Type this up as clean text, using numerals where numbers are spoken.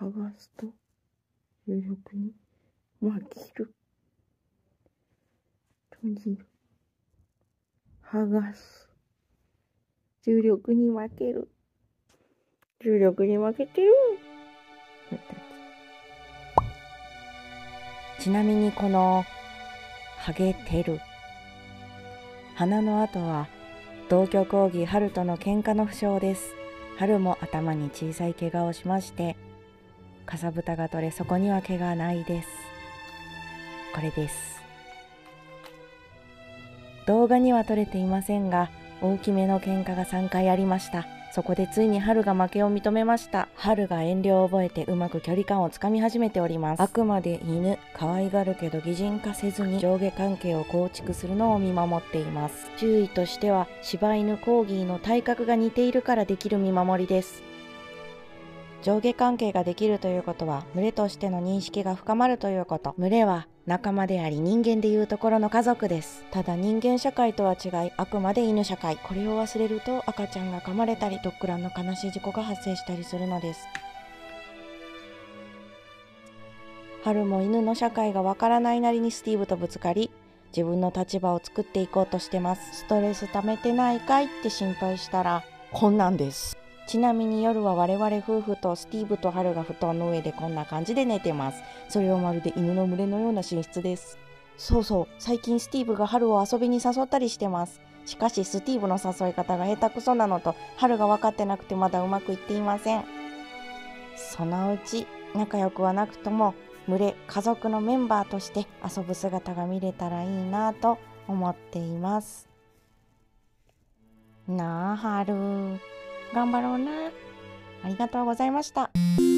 剥がすと重力に負ける。閉じる。剥がす。重力に負ける。重力に負けてる。 ちなみにこのハゲてる鼻の跡は同居講義春との喧嘩の負傷です。春も頭に小さい怪我をしまして、かさぶたが取れ、そこには毛がないです。これです。動画には撮れていませんが、大きめの喧嘩が3回ありました。そこでついに春が負けを認めました。春が遠慮を覚えてうまく距離感をつかみ始めております。あくまで犬、可愛がるけど擬人化せずに上下関係を構築するのを見守っています。注意としては、柴犬コーギーの体格が似ているからできる見守りです。上下関係ができるということは、群れとしての認識が深まるということ。群れは仲間であり、人間でいうところの家族です。ただ人間社会とは違い、あくまで犬社会。これを忘れると赤ちゃんが噛まれたり、ドッグランの悲しい事故が発生したりするのです。春も犬の社会がわからないなりにスティーブとぶつかり、自分の立場を作っていこうとしてます。ストレス溜めてないかいって心配したら、こんなんです。ちなみに夜は我々夫婦とスティーブと春が布団の上でこんな感じで寝てます。それはまるで犬の群れのような寝室です。そうそう、最近スティーブが春を遊びに誘ったりしてます。しかしスティーブの誘い方が下手くそなのと、春が分かってなくてまだうまくいっていません。そのうち仲良くはなくとも群れ家族のメンバーとして遊ぶ姿が見れたらいいなと思っています。なあ春、頑張ろうな。ありがとうございました。